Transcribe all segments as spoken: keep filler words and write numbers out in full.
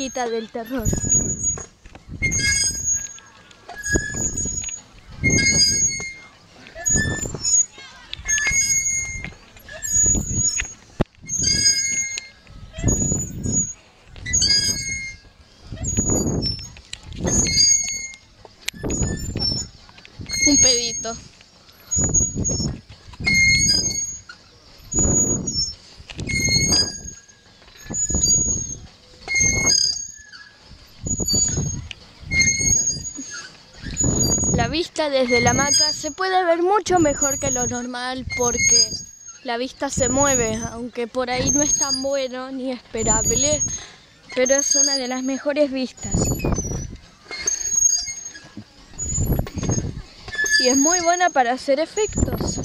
musiquita del terror. Un pedito. La vista desde la hamaca se puede ver mucho mejor que lo normal porque la vista se mueve, aunque por ahí no es tan bueno ni esperable, pero es una de las mejores vistas. Y es muy buena para hacer efectos.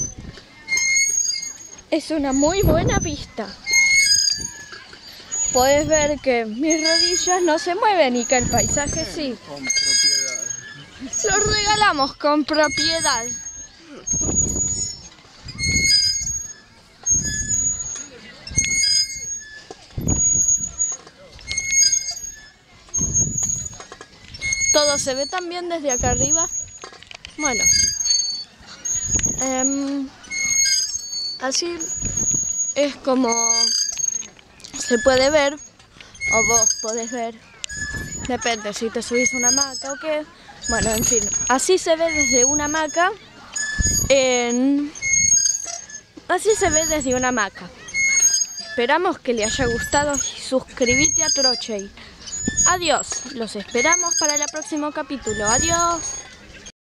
Es una muy buena vista. Puedes ver que mis rodillas no se mueven y que el paisaje sí. Con propiedad. Lo regalamos con propiedad. Todo se ve también desde acá arriba. Bueno, eh, así es como se puede ver, o vos podés ver, depende si te subís a una hamaca o qué. Bueno, en fin, así se ve desde una hamaca, en... así se ve desde una hamaca. Esperamos que le haya gustado y suscríbete a Trochey. Adiós, los esperamos para el próximo capítulo. Adiós.